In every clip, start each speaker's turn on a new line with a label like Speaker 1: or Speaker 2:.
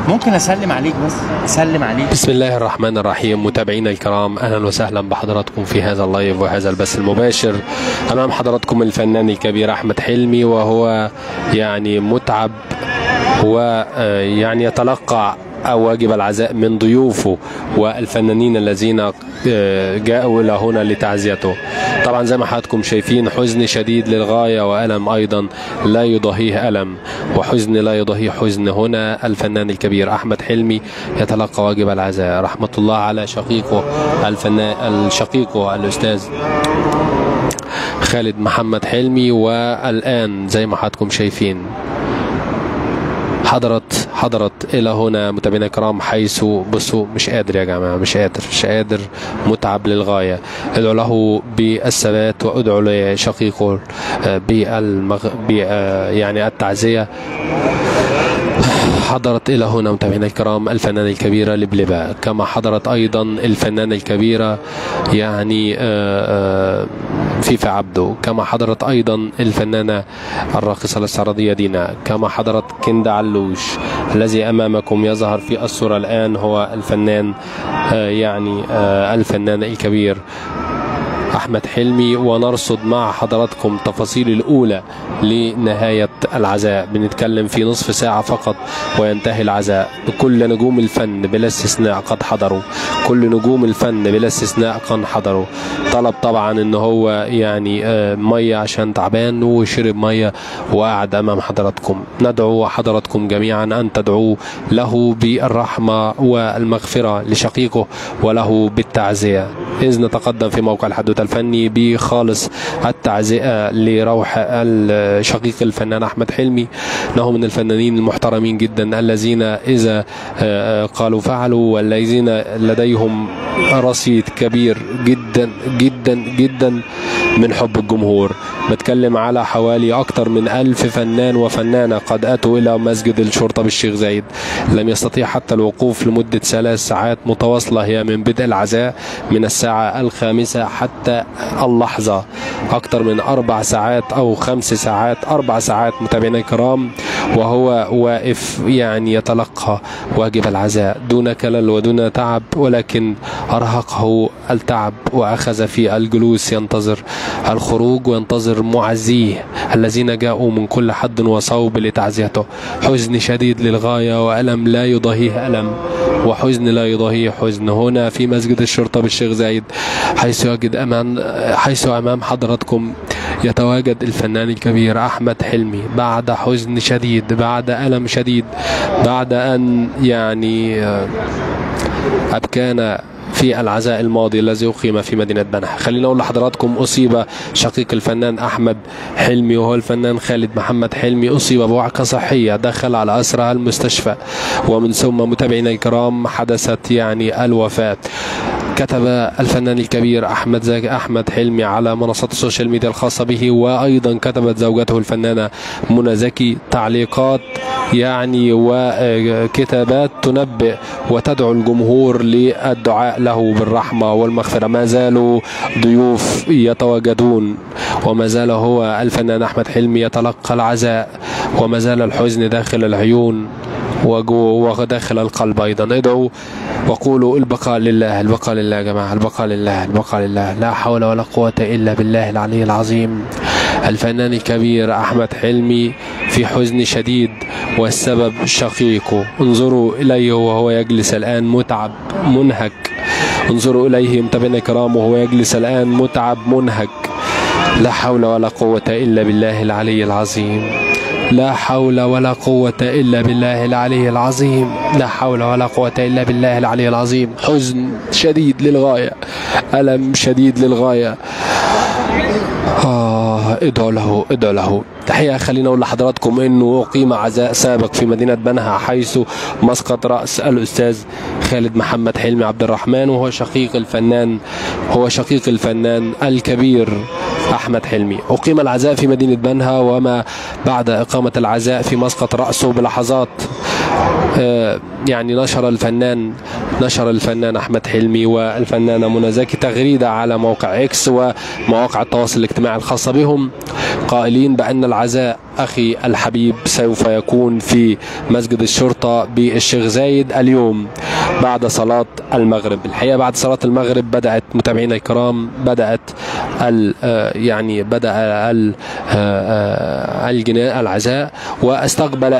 Speaker 1: ممكن اسلم عليك بس اسلم عليك.
Speaker 2: بسم الله الرحمن الرحيم. متابعينا الكرام، اهلا وسهلا بحضراتكم في هذا اللايف وهذا البث المباشر. امام حضراتكم الفنان الكبير احمد حلمي، وهو يعني متعب ويعني يتلقى واجب العزاء من ضيوفه والفنانين الذين جاءوا الى هنا لتعزيته. طبعا زي ما حضراتكم شايفين، حزن شديد للغايه والم ايضا لا يضاهيه الم، وحزن لا يضاهيه حزن. هنا الفنان الكبير احمد حلمي يتلقى واجب العزاء، رحمه الله على شقيقه الفنان شقيقه الاستاذ خالد محمد حلمي. والان زي ما حضراتكم شايفين حضرت الى هنا متابعينا الكرام، حيث بصوا مش قادر يا جماعه، مش قادر، متعب للغايه. ادعوا له بالثبات وادعوا لشقيقه يعني التعزيه. حضرت الى هنا متابعينا الكرام الفنانه الكبيره لبلبه، كما حضرت ايضا الفنانه الكبيره يعني فيفا عبده، كما حضرت ايضا الفنانه الراقصه الاستعراضيه دينا، كما حضرت كندا علوش. الذي امامكم يظهر في الصوره الان هو الفنان يعني الفنان الكبير احمد حلمي. ونرصد مع حضراتكم تفاصيل الاولى لنهايه العزاء. بنتكلم في نصف ساعه فقط وينتهي العزاء. كل نجوم الفن بلا استثناء قد حضروا، كل نجوم الفن بلا استثناء قد حضروا. طلب طبعا ان هو يعني ميه عشان تعبان، وشرب ميه وقعد امام حضراتكم. ندعو حضراتكم جميعا ان تدعوا له بالرحمه والمغفره لشقيقه وله بالتعزيه. اذ نتقدم في موقع الحدوته الفني بخالص التعزئه لروح الشقيق الفنان احمد حلمي، انه من الفنانين المحترمين جدا الذين اذا قالوا فعلوا، والذين لديهم رصيد كبير جدا جدا جدا من حب الجمهور. بتكلم على حوالي اكثر من 1000 فنان وفنانه قد اتوا الى مسجد الشرطه بالشيخ زايد، لم يستطيع حتى الوقوف لمده 3 ساعات متواصله، هي من بدء العزاء من الساعه 5 حتى اللحظه، اكثر من 4 ساعات او 5 ساعات، 4 ساعات متابعينا الكرام، وهو واقف يعني يتلقى واجب العزاء دون كلل ودون تعب، ولكن ارهقه التعب واخذ في الجلوس ينتظر الخروج وينتظر معزيه الذين جاءوا من كل حد وصوب لتعزيته. حزن شديد للغايه والم لا يضاهيه الم، وحزن لا يضاهيه حزن. هنا في مسجد الشرطه بالشيخ زايد، حيث امام حضراتكم يتواجد الفنان الكبير احمد حلمي بعد حزن شديد، بعد الم شديد، بعد ان يعني ابكانا في العزاء الماضي الذي أقيم في مدينة بنها. خلينا أقول لحضراتكم، أصيب شقيق الفنان أحمد حلمي وهو الفنان خالد محمد حلمي، أصيب بوعكة صحية، دخل على أسرع المستشفى، ومن ثم متابعينا الكرام حدثت يعني الوفاة. كتب الفنان الكبير أحمد حلمي على منصات السوشيال ميديا الخاصة به، وأيضا كتبت زوجته الفنانة منى زكي تعليقات يعني وكتابات تنبئ وتدعو الجمهور للدعاء له بالرحمة والمغفرة. ما زالوا ضيوف يتواجدون، وما زال هو الفنان أحمد حلمي يتلقى العزاء، وما زال الحزن داخل العيون وداخل القلب أيضا. ادعوا وقولوا البقاء لله، البقاء لله يا جماعة، البقاء لله، البقاء لله، لا حول ولا قوة إلا بالله العلي العظيم. الفنان الكبير أحمد حلمي في حزن شديد، والسبب شقيقه. انظروا إليه وهو يجلس الآن متعب منهك، انظروا إليه متابعينا الكرام وهو يجلس الآن متعب منهك. لا حول ولا قوة إلا بالله العلي العظيم، لا حول ولا قوة إلا بالله العلي العظيم، لا حول ولا قوة إلا بالله العلي العظيم. حزن شديد للغاية، ألم شديد للغاية. ادعوا له، ادعوا له. الحقيقة خلينا أقول لحضراتكم إنه أقيم عزاء سابق في مدينة بنها، حيث مسقط رأس الأستاذ خالد محمد حلمي عبد الرحمن، وهو شقيق الفنان الكبير أحمد حلمي. أقيم العزاء في مدينة بنها، وما بعد إقامة العزاء في مسقط رأسه بلحظات يعني نشر الفنان أحمد حلمي والفنانة منى زكي تغريدة على موقع إكس ومواقع التواصل الاجتماعي الخاصة بهم، قائلين بأن العزاء أخي الحبيب سوف يكون في مسجد الشرطة بالشيخ زايد اليوم بعد صلاة المغرب. الحقيقة بعد صلاة المغرب بدأت متابعينا الكرام بدأ العزاء، واستقبل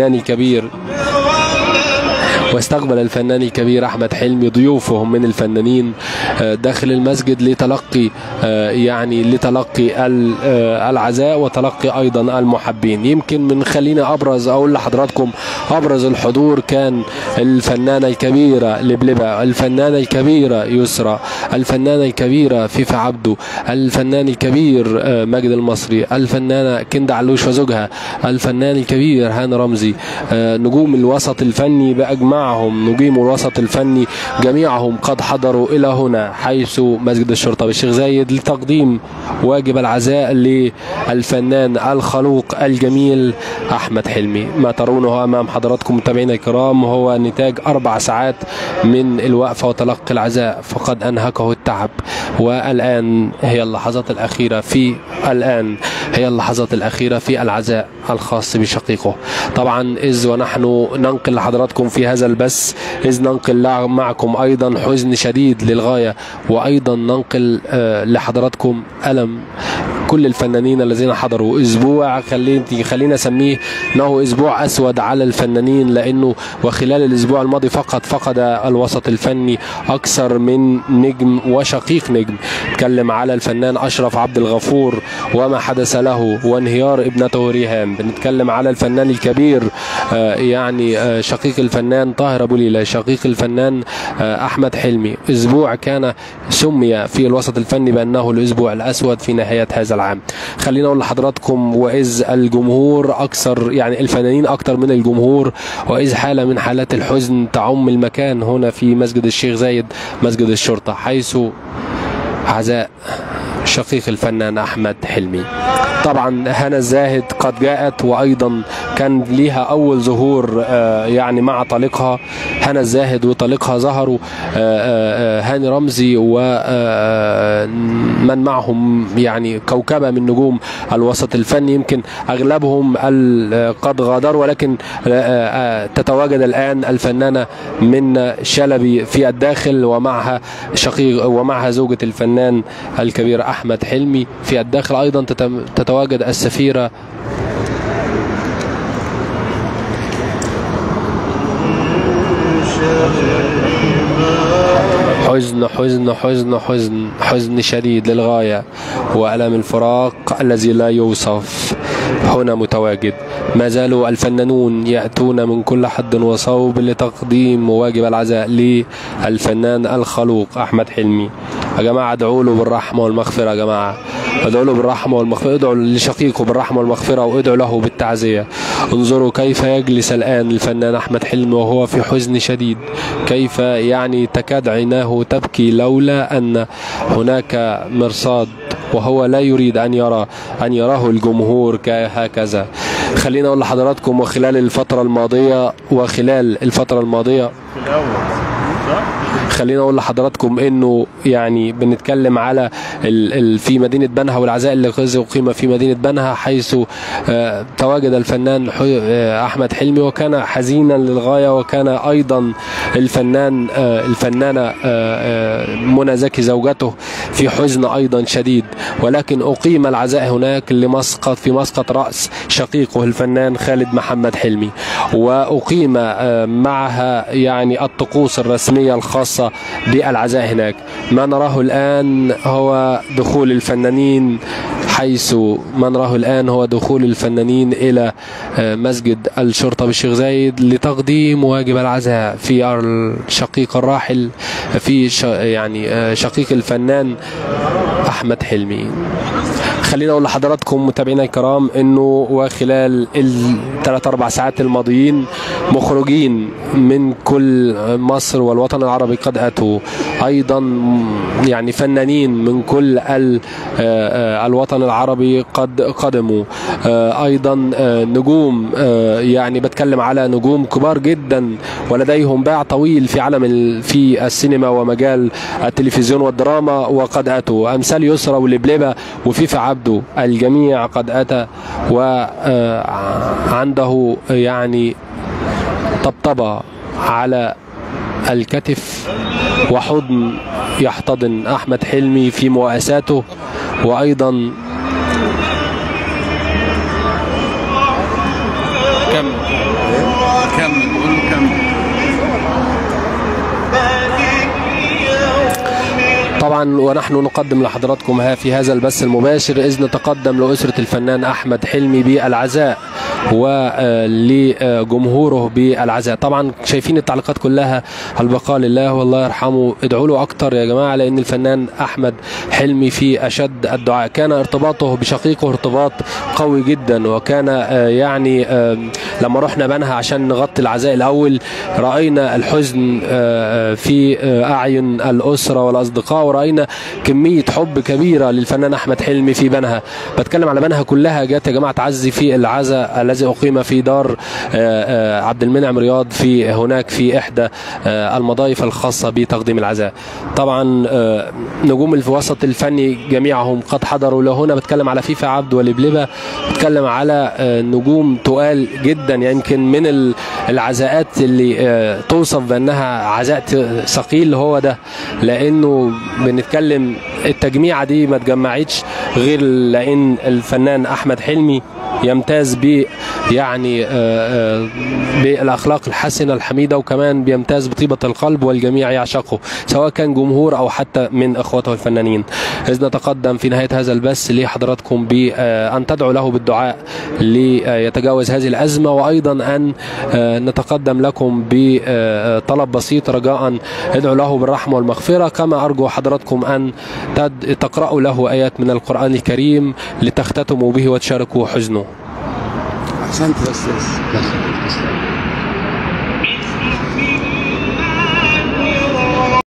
Speaker 2: الفنان الكبير أحمد حلمي ضيوفهم من الفنانين داخل المسجد لتلقي العزاء وتلقي أيضا المحبين. يمكن من خلينا أقول لحضراتكم أبرز الحضور كان الفنانة الكبيرة لبلبة، الفنانة الكبيرة يسرى، الفنانة الكبيرة فيفا عبده، الفنان الكبير ماجد المصري، الفنانة كندا علوش وزوجها، الفنان الكبير هاني رمزي، نجوم الوسط الفني بأجمعهم، نجوم الوسط الفني جميعهم قد حضروا إلى هنا حيث مسجد الشرطة بالشيخ زايد لتقديم واجب العزاء للفنان الخلوق الجميل أحمد حلمي. ما ترونه أمام حضراتكم متابعينا الكرام هو نتاج 4 ساعات من الوقفة وتلقي العزاء، فقد أنهكه التعب، والآن هي اللحظات الأخيرة في العزاء الخاص بشقيقه. طبعا ونحن ننقل لحضراتكم في هذا البث ننقل معكم أيضا حزن شديد للغاية، وأيضا ننقل لحضراتكم ألم كل الفنانين الذين حضروا. اسبوع خلينا اسميه انه اسبوع اسود على الفنانين، لانه وخلال الاسبوع الماضي فقد الوسط الفني اكثر من نجم وشقيق نجم. نتكلم على الفنان اشرف عبد الغفور وما حدث له وانهيار ابنته ريهام، بنتكلم على الفنان الكبير شقيق الفنان طاهر ابو ليلى، شقيق الفنان احمد حلمي. اسبوع كان سمي في الوسط الفني بانه الاسبوع الاسود في نهايه هذا العام. خلينا اقول لحضراتكم واذ الجمهور اكثر، الفنانين اكثر من الجمهور، واذ حاله من حالات الحزن تعم المكان هنا في مسجد الشيخ زايد مسجد الشرطه، حيث عزاء شقيق الفنان أحمد حلمي. طبعا هنا الزاهد قد جاءت، وأيضا كان ليها أول ظهور مع طليقها هنا الزاهد، وطليقها ظهروا هاني رمزي ومن معهم كوكبة من نجوم الوسط الفني. يمكن أغلبهم قد غادروا، ولكن تتواجد الآن الفنانة من شلبي في الداخل، ومعها زوجة الفنان الكبير أحمد حلمي في الداخل. أيضا تتواجد السفيرة حزن شديد للغاية، وألم الفراق الذي لا يوصف هنا متواجد. ما زالوا الفنانون يأتون من كل حد وصوب لتقديم واجب العزاء للفنان الخلوق أحمد حلمي. يا جماعة ادعوا له بالرحمة والمغفرة، يا جماعة ادعوا له بالرحمة والمغفرة، ادعوا لشقيقه بالرحمة والمغفرة، وادعوا له بالتعزية. انظروا كيف يجلس الآن الفنان أحمد حلمي وهو في حزن شديد، كيف تكاد عيناه تبكي لولا أن هناك مرصاد، وهو لا يريد أن يراه الجمهور هكذا. خلينا أقول لحضراتكم وخلال الفترة الماضية خلينا اقول لحضراتكم انه بنتكلم على في مدينه بنها والعزاء اللي اقيم في مدينه بنها، حيث تواجد الفنان احمد حلمي وكان حزينا للغايه، وكان ايضا الفنانه منى زكي زوجته في حزن ايضا شديد. ولكن اقيم العزاء هناك في مسقط راس شقيقه الفنان خالد محمد حلمي، واقيم معها الطقوس الرسميه الخاصه بالعزاء هناك. ما نراه الآن هو دخول الفنانين إلى مسجد الشرطة بالشيخ زايد لتقديم واجب العزاء في الشقيق الراحل، في شقيق الفنان أحمد حلمي. خلينا اقول لحضراتكم متابعينا الكرام انه وخلال ال3-4 ساعات الماضيين مخرجين من كل مصر والوطن العربي قد اتوا، ايضا فنانين من كل الوطن العربي قد قدموا، ايضا نجوم بتكلم على نجوم كبار جدا ولديهم باع طويل في السينما ومجال التلفزيون والدراما، وقد اتوا امثال يسرى ولبلبة وفيفا عبده الجميع قد أتى وعنده يعني طبطبة على الكتف وحضن يحتضن أحمد حلمي في مؤاساته، وأيضا
Speaker 1: كمل قول له كمل.
Speaker 2: طبعا ونحن نقدم لحضراتكم في هذا البث المباشر إذ نتقدم لأسرة الفنان أحمد حلمي بالعزاء ولجمهوره بالعزاء. طبعا شايفين التعليقات كلها البقاء لله والله يرحمه. ادعوا له اكتر يا جماعه، لان الفنان احمد حلمي في اشد الدعاء. كان ارتباطه بشقيقه ارتباط قوي جدا، وكان يعني لما رحنا بنها عشان نغطي العزاء الاول راينا الحزن في اعين الاسره والاصدقاء، وراينا كميه حب كبيره للفنان احمد حلمي في بنها. بتكلم على بنها كلها جت يا جماعه تعزي في العزاء الذي أقيم في دار عبد المنعم رياض في هناك في إحدى المضايف الخاصة بتقديم العزاء. طبعا نجوم الوسط الفني جميعهم قد حضروا له. هنا بتكلم على فيفا عبده ولبلبة، بتكلم على نجوم تقال جدا، يمكن من العزاءات اللي توصف بأنها عزاء ثقيل هو ده، لأنه بنتكلم التجميعة دي ما تجمعتش غير لأن الفنان أحمد حلمي يمتاز ب يعني بالاخلاق الحسنه الحميده، وكمان بيمتاز بطيبه القلب والجميع يعشقه سواء كان جمهور او حتى من اخوته الفنانين. اذ نتقدم في نهايه هذا البث لحضراتكم بان تدعوا له بالدعاء ليتجاوز هذه الازمه، وايضا ان نتقدم لكم بطلب بسيط رجاء ادعوا له بالرحمه والمغفره، كما ارجو حضراتكم ان تقرأوا له ايات من القرآن الكريم لتختتموا به وتشاركوا حزنه.
Speaker 1: احسنت بس